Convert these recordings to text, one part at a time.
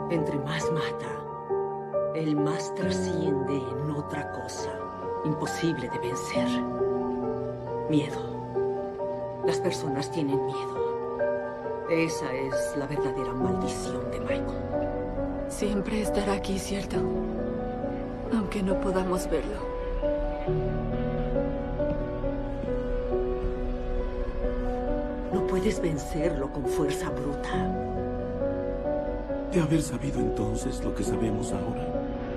Entre más mata, el más trasciende en otra cosa, imposible de vencer. Miedo. Las personas tienen miedo. Esa es la verdadera maldición de Michael. Siempre estará aquí, ¿cierto? Aunque no podamos verlo. No puedes vencerlo con fuerza bruta. De haber sabido entonces lo que sabemos ahora.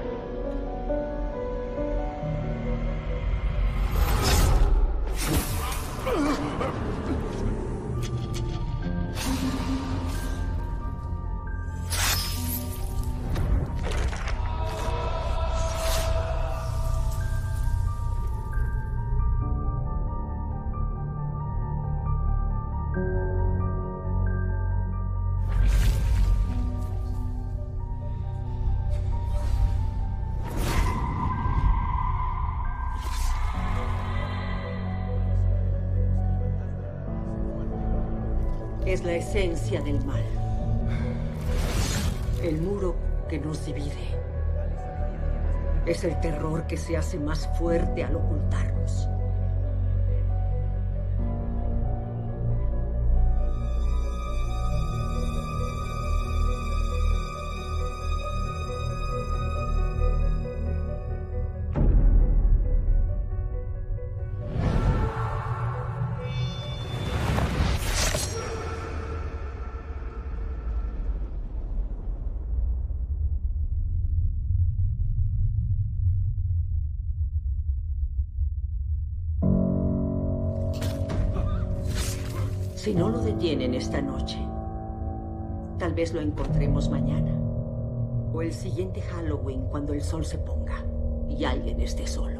Es la esencia del mal. El muro que nos divide. Es el terror que se hace más fuerte al ocultarnos. Si no lo detienen esta noche, tal vez lo encontremos mañana. O el siguiente Halloween cuando el sol se ponga y alguien esté solo.